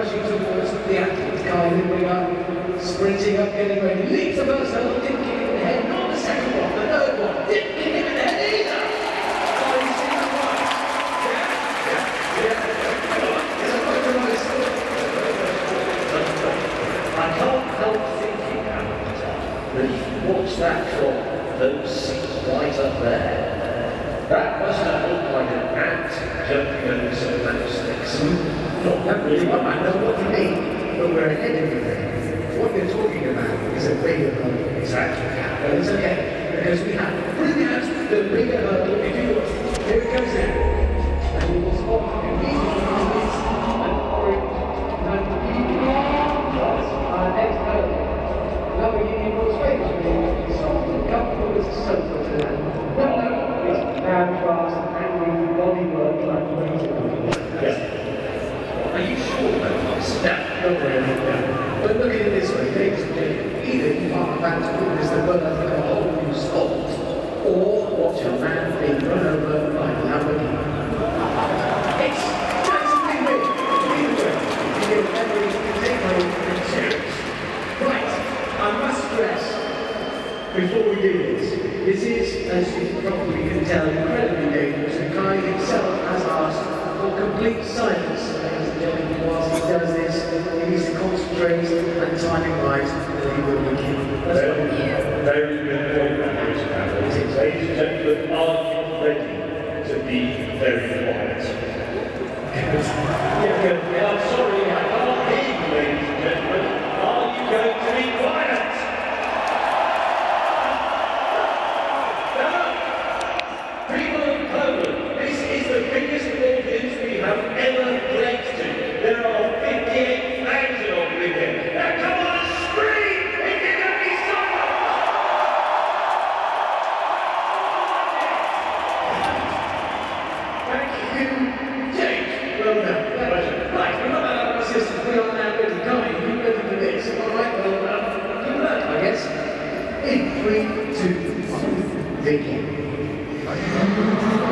rushing towards the athlete, Kai Lindwinger, sprinting up, getting ready, leaps the first hurdle, didn't kick him in the head, not the second one, the third one, didn't kick him in the head either! Oh, you see that one? I can't help thinking, that if you watch that clock, those seats right up there, that must have looked like an ant jumping over some matchsticks. Not really. I know what you mean, but we're ahead of you there. What you're talking about is a bigger hurdle. Exactly. Well, it's okay, because we have brilliant, the bigger hurdle. If you look, here it goes now. And you will spot immediately on this an orange next hurdle. Another union was famous for being soft and comfortable as a sofa to land. No, it's bad, fast, angry, bodywork like music. Yes. Are you sure about this? No, not really, no. But look at it this way, ladies and gentlemen, either you are about to witness the birth of a whole new sport, or watch a man being run over by a Lamborghini. It's win-win. Either way, you get memories you can take home and cherish. Right, I must stress, before we do this is, as you probably can tell, incredibly dangerous, and Kai himself has asked for complete silence, ladies and gentlemen, whilst he does this. He needs to concentrate and time it right, or he will be killed. That's what it is. Very good point, ladies and gentlemen, are you ready to be very quiet? Yeah, good. I'm sorry, I can't hear you, ladies and gentlemen. Are you going to be quiet? No! People of Poland, this is the biggest audience we have ever played to. There are 58,000 of you here. Now come on, scream! If you're going to be silent! Thank you, Jake. Well done. Pleasure. Right, we've got that out of our systems. We are now ready. Kai, are you ready for this? All right, well, good luck, I guess. In 3, 2, 1, begin.